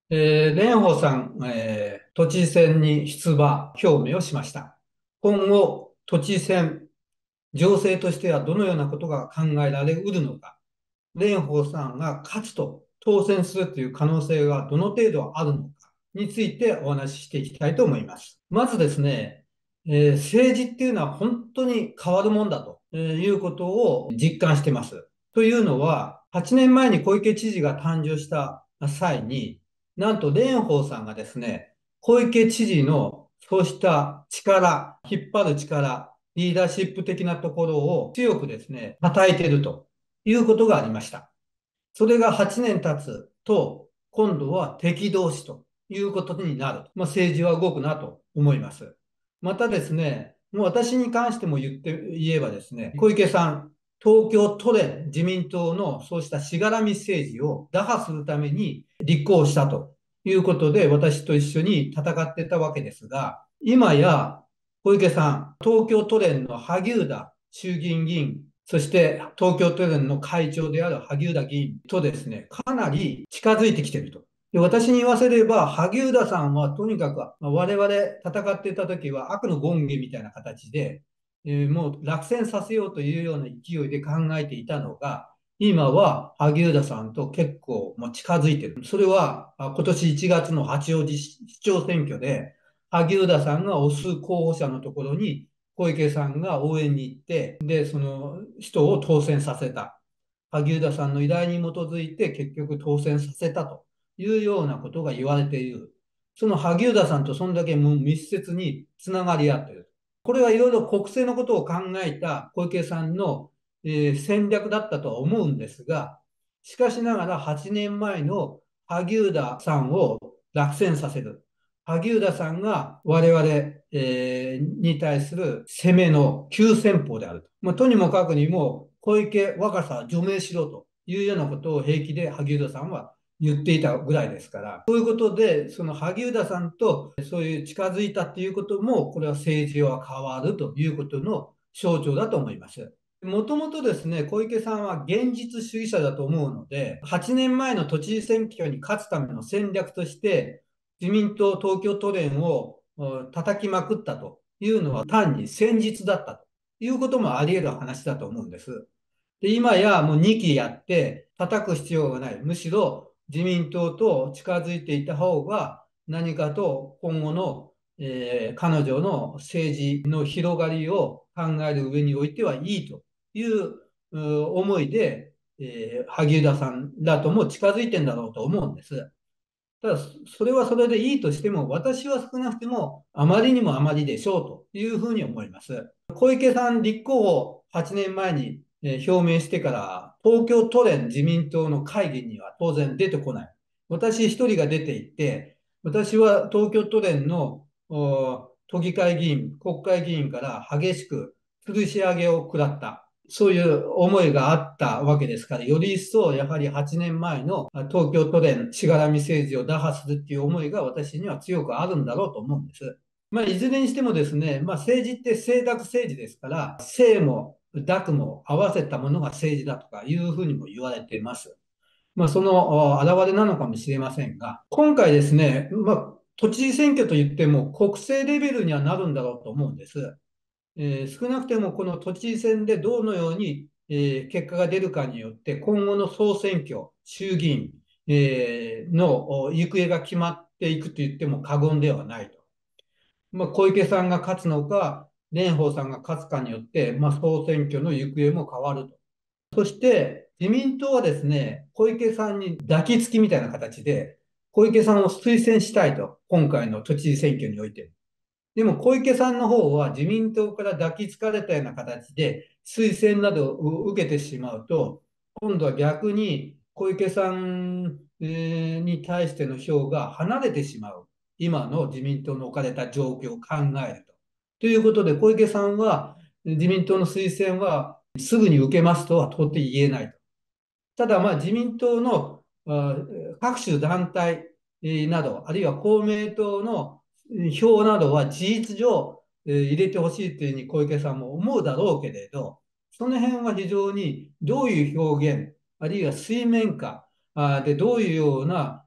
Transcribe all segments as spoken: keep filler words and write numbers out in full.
えー、蓮舫さん、えー都知事選に出馬表明をしました。今後、都知事選、情勢としてはどのようなことが考えられうるのか、蓮舫さんが勝つと当選するという可能性がどの程度あるのかについてお話ししていきたいと思います。まずですね、えー政治っていうのは本当に変わるもんだとえーいうことを実感しています。というのは、はちねんまえに小池知事が誕生した際に、なんと蓮舫さんがですね、小池知事のそうした力、引っ張る力、リーダーシップ的なところを強くですね、叩いているということがありました。それがはちねん経つと、今度は敵同士ということになる。まあ、政治は動くなと思います。またですね、もう私に関しても言って言えばですね、小池さん、東京都連自民党のそうしたしがらみ政治を打破するために立候補したということで、私と一緒に戦ってたわけですが、今や小池さん、東京都連の萩生田衆議院議員、そして東京都連の会長である萩生田議員とですね、かなり近づいてきていると。で、私に言わせれば、萩生田さんはとにかく我々戦っていた時は悪の権化みたいな形で、えーもう落選させようというような勢いで考えていたのが、今は萩生田さんと結構もう近づいている。それはあ今年いちがつの八王子市長選挙で、萩生田さんが推す候補者のところに小池さんが応援に行って、で、その人を当選させた。萩生田さんの依頼に基づいて結局当選させたというようなことが言われている。その萩生田さんとそんだけもう密接につながり合っている。これはいろいろ国政のことを考えた小池さんの、えー戦略だったとは思うんですが、しかしながらはちねんまえの萩生田さんを落選させる。萩生田さんが我々、えーに対する攻めの急先鋒であると。まあ、とにもかくにも小池若狭除名しろというようなことを平気で萩生田さんは言っていたぐらいですから、そういうことで、その萩生田さんとそういう近づいたっていうことも、これは政治は変わるということの象徴だと思います。もともとですね、小池さんは現実主義者だと思うので、はちねんまえの都知事選挙に勝つための戦略として、自民党東京都連を叩きまくったというのは単に戦術だったということもあり得る話だと思うんです。で、今やもうにきやって叩く必要がない。むしろ自民党と近づいていた方が何かと今後の、えー彼女の政治の広がりを考える上においてはいいというう思いで、えー萩生田さんらとも近づいてんだろうと思うんです。ただ、それはそれでいいとしても、私は少なくてもあまりにもあまりでしょうというふうに思います。小池さん立候補はちねんまえにえー表明してから、東京都連自民党の会議には当然出てこない。私一人が出ていって、私は東京都連のお都議会議員、国会議員から激しく吊るし上げを食らった。そういう思いがあったわけですから、より一層やはりはちねんまえの東京都連しがらみ政治を打破するっていう思いが私には強くあるんだろうと思うんです。まあ、いずれにしてもですね、まあ、政治って清濁政治ですから、清も濁も合わせたものが政治だとかいうふうにも言われています。まあ、その表れなのかもしれませんが、今回ですね、まあ、都知事選挙といっても国政レベルにはなるんだろうと思うんです。えー少なくてもこの都知事選でどのように、えー結果が出るかによって、今後の総選挙、衆議院、えーの行方が決まっていくと言っても過言ではないと。まあ、小池さんが勝つのか、蓮舫さんが勝つかによって、まあ、総選挙の行方も変わると。そして自民党はですね、小池さんに抱きつきみたいな形で、小池さんを推薦したいと、今回の都知事選挙において。でも小池さんの方は自民党から抱きつかれたような形で推薦などを受けてしまうと、今度は逆に小池さんえーに対しての票が離れてしまう。今の自民党の置かれた状況を考えると。ということで、小池さんは自民党の推薦はすぐに受けますとは到底言えないと。ただ、まあ、自民党のあ各種団体えーなど、あるいは公明党の票などは事実上、えー入れてほしいというふうに小池さんも思うだろうけれど、その辺は非常にどういう表現、あるいは水面下あでどういうような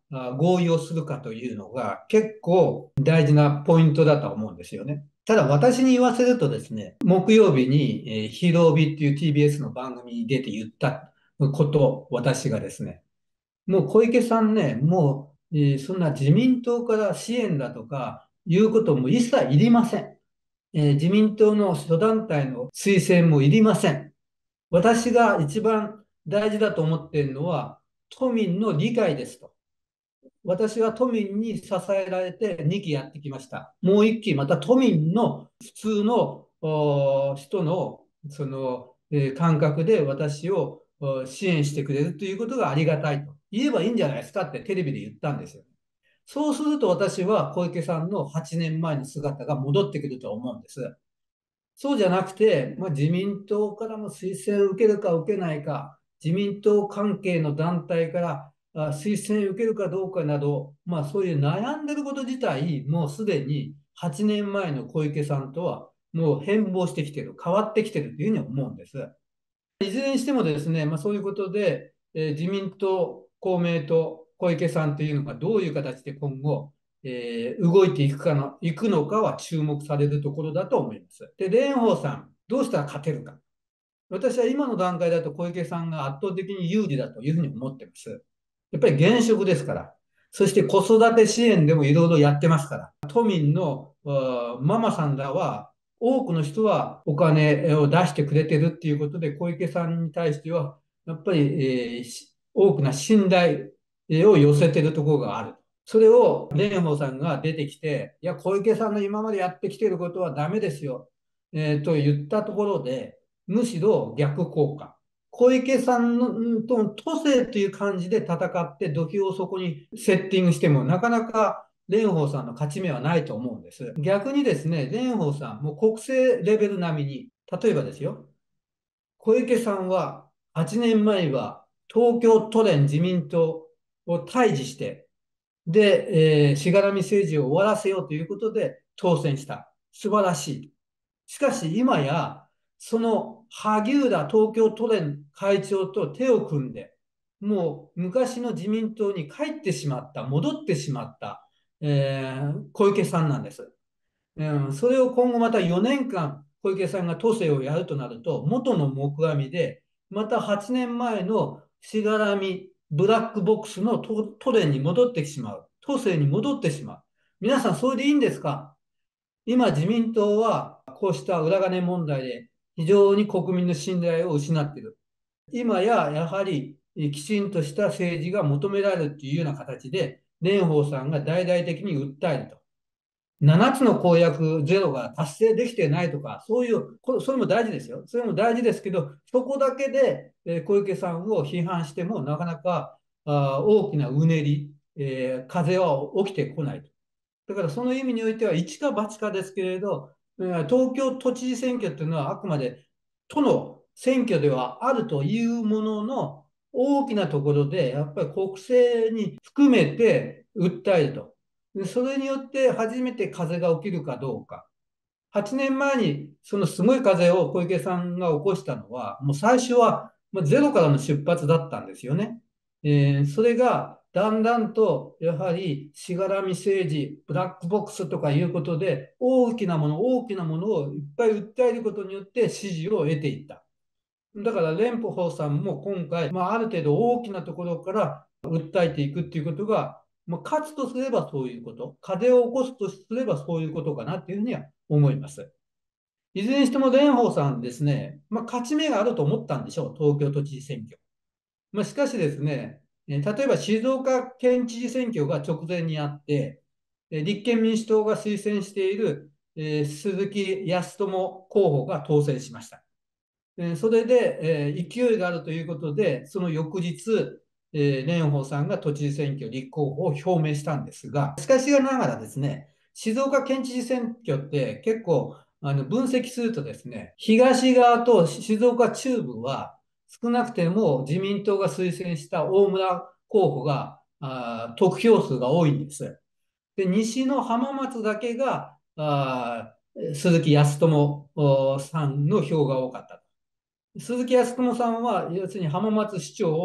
あ合意をするかというのが結構大事なポイントだと思うんですよね。ただ私に言わせるとですね、木曜日に、えーヒーロービーっていう ティービーエス の番組に出て言ったこと、私がですね、もう小池さんね、もう、えーそんな自民党から支援だとかいうことも一切いりません。えー自民党の諸団体の推薦もいりません。私が一番大事だと思っているのは、都民の理解ですと。私は都民に支えられてにきやってきました。もういっき、また都民の普通の人のその、えー感覚で私を支援してくれるということがありがたいと。言えばいいんじゃないですかってテレビで言ったんですよ。そうすると私は小池さんのはちねんまえの姿が戻ってくると思うんです。そうじゃなくて、まあ、自民党からの推薦を受けるか受けないか、自民党関係の団体からあ推薦を受けるかどうかなど、まあ、そういう悩んでること自体、もうすでにはちねんまえの小池さんとはもう変貌してきてる、変わってきてるというふうに思うんです。いずれにしてもですね、まあ、そういうことで、えー自民党、公明党、小池さんというのがどういう形で今後、えー動いていくかの、いくのかは注目されるところだと思います。で、蓮舫さん、どうしたら勝てるか。私は今の段階だと小池さんが圧倒的に有利だというふうに思ってます。やっぱり現職ですから。そして子育て支援でもいろいろやってますから。都民のママさんらは、多くの人はお金を出してくれてるっていうことで、小池さんに対しては、やっぱり、えー多くな信頼を寄せてるところがある。それを蓮舫さんが出てきて、いや、小池さんの今までやってきていることはダメですよ、えーと言ったところで、むしろ逆効果。小池さんのと都政という感じで戦って土俵をそこにセッティングしてもなかなか蓮舫さんの勝ち目はないと思うんです。逆にですね、蓮舫さんも国政レベル並みに、例えばですよ、小池さんははちねんまえは東京都連自民党を退治して、で、えーしがらみ政治を終わらせようということで当選した。素晴らしい。しかし今や、その萩生田東京都連会長と手を組んで、もう昔の自民党に帰ってしまった、戻ってしまった、えー小池さんなんです。うん、それを今後またよねんかん小池さんが都政をやるとなると、元の木阿弥で、またはちねんまえのしがらみブラックボックスの都都連に戻ってしまう。都政に戻ってしまう。皆さん、それでいいんですか？今、自民党はこうした裏金問題で非常に国民の信頼を失っている。今や、やはりきちんとした政治が求められるというような形で、蓮舫さんが大々的に訴えると。ななつの公約ゼロが達成できてないとか、そういう、それも大事ですよ。それも大事ですけど、そこだけで小池さんを批判しても、なかなか大きなうねり、えー風は起きてこないと。だからその意味においては、一か八かですけれど、東京都知事選挙っていうのはあくまで都の選挙ではあるというものの、大きなところで、やっぱり国政に含めて訴えると。それによって初めて風が起きるかどうか。はちねんまえにそのすごい風を小池さんが起こしたのは、もう最初はゼロからの出発だったんですよね。えーそれがだんだんとやはりしがらみ政治、ブラックボックスとかいうことで大きなもの、大きなものをいっぱい訴えることによって支持を得ていった。だから蓮舫さんも今回、まあ、ある程度大きなところから訴えていくっていうことが、まあ、勝つとすればそういうこと、風を起こすとすればそういうことかなっていうふうには思います。いずれにしても蓮舫さんですね、まあ、勝ち目があると思ったんでしょう、東京都知事選挙。まあ、しかしですね、え例えば静岡県知事選挙が直前にあって、え立憲民主党が推薦している、えー鈴木康友候補が当選しました。えーそれで、えー勢いがあるということで、その翌日、えー蓮舫さんが都知事選挙立候補を表明したんですが、しかしながらですね、静岡県知事選挙って結構あの分析するとですね、東側と静岡中部は少なくても自民党が推薦した大村候補があ得票数が多いんです。で、西の浜松だけがあ鈴木康友さんの票が多かった。鈴木康友さんは、要するに浜松市長を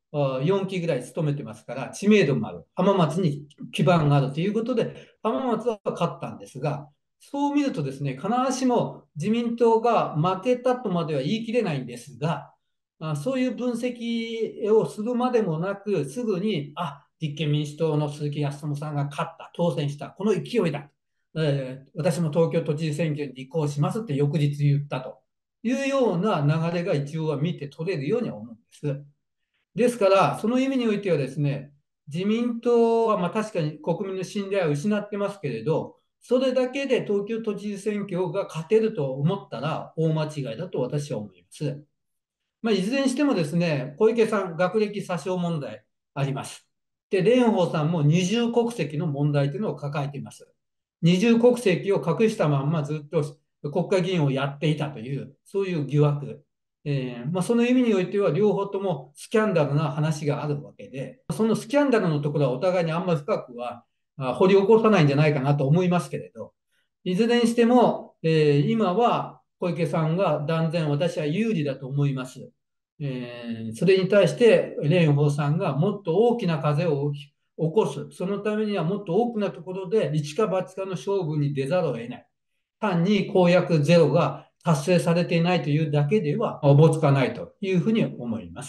よんきぐらい務めてますから、知名度もある。浜松に基盤があるということで、浜松は勝ったんですが、そう見るとですね、必ずしも自民党が負けたとまでは言い切れないんですが、あそういう分析をするまでもなく、すぐに、あ、立憲民主党の鈴木康友さんが勝った、当選した、この勢いだ。えー私も東京都知事選挙に立候補しますって翌日言ったというような流れが一応は見て取れるようには思うんです。ですから、その意味においてはですね、自民党はまあ確かに国民の信頼を失ってますけれど、それだけで東京都知事選挙が勝てると思ったら大間違いだと私は思います。まあ、いずれにしてもですね、小池さん、学歴詐称問題あります。で、蓮舫さんも二重国籍の問題というのを抱えています。二重国籍を隠したまんまずっと国会議員をやっていたという、そういう疑惑。えーまあ、その意味においては、両方ともスキャンダルな話があるわけで、そのスキャンダルのところはお互いにあんまり深くはあ掘り起こさないんじゃないかなと思いますけれど、いずれにしても、えー今は小池さんが断然私は有利だと思います。えーそれに対して蓮舫さんがもっと大きな風を起こす。そのためにはもっと多くなところで一か八かの勝負に出ざるを得ない。単に公約ゼロが達成されていないというだけではおぼつかないというふうに思います。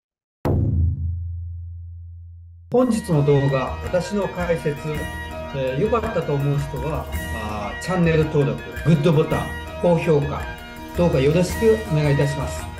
本日の動画、私の解説、えー良かったと思う人はあーチャンネル登録、グッドボタン、高評価、どうかよろしくお願いいたします。